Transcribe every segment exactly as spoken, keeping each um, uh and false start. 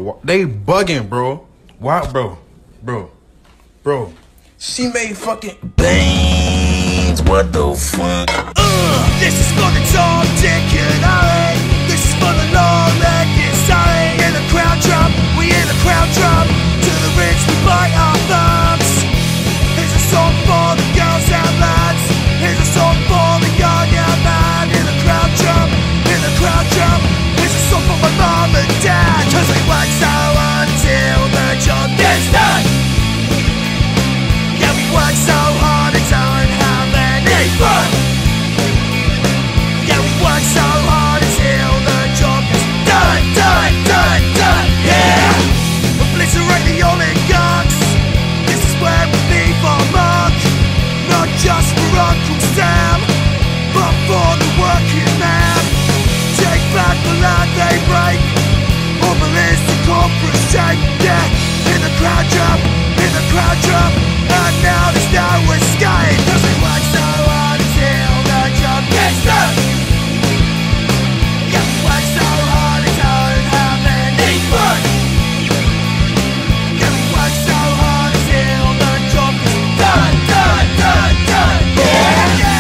bro. They bugging, bro. Why, bro? Bro. Bro. She made fucking bangs. What the fuck? Uh, this is for the Tom, Dick, and Harry. This is for the long-legged Sally. In the crowd drum, we in the crowd drum. To the rich, we bite our thumbs. Here's a song for the girls and lads. Here's a song for the young and man. In the crowd drum, in the crowd drum. Here's a song for my mom and dad. Cause we work so until the job gets done. Yeah, we work so hard and don't have any fun. Yeah, we work so hard until the job is done, done, done, done, yeah! Obliterate the oligarchs. This is where we leave our mark. Not just for Uncle Sam, but for the working man. Take back the land they break. Obelisk the corporate shape, yeah. In the crowd drum, in the crowd drum. And now there's no escape. Cause we work so hard until the job gets done. Yeah, we work so hard and don't have any fun. Yeah, we work so hard until the job is done, done, done, done, yeah, yeah.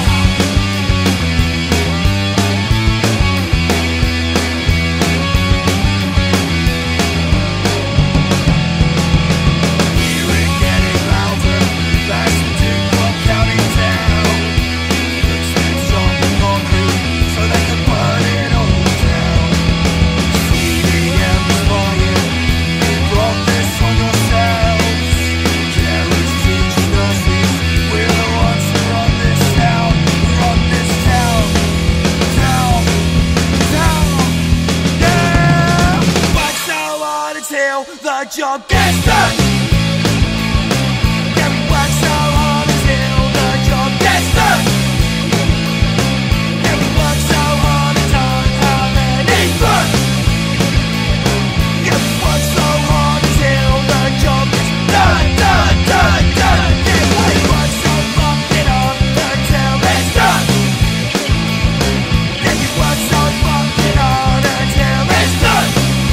Here we're getting louder, that's the Duke of County Town. Footsteps on the concrete, so they can burn it all down. C D M is flying, you brought this on yourselves. Carers, teachers, nurses, we're the ones who run this town. We run this town, town, town, yeah. Work so hard until the job gets done. Yeah, we work so hard until the job gets done. Yeah, we work so hard and don't have any fun. Yeah, we work so hard until the job is done, done, done, done. Yeah, we work so fucking hard until it's done. Yeah, we work so fucking hard until it's done.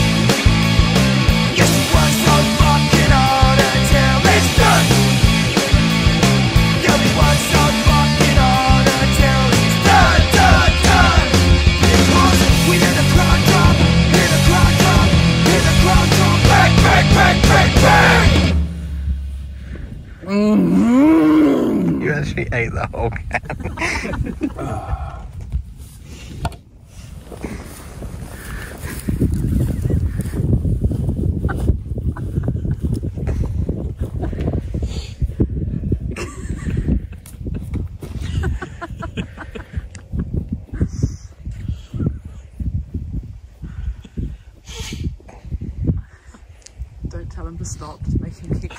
Yes, we work so fucking hard until it's done. Yeah, we work so fucking hard until it's done, done, done. Because we in the crowd drum, in the crowd drum, in the crowd drum. Bang, bang, bang, bang, bang. You actually ate the whole can. Don't tell him to stop, just make him keep